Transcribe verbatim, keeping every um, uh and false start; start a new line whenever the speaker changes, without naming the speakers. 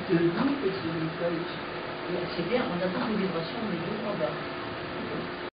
de doux et c'est une feuille.
C'est bien, on a toutes les vibrations, on est deux, trois bas.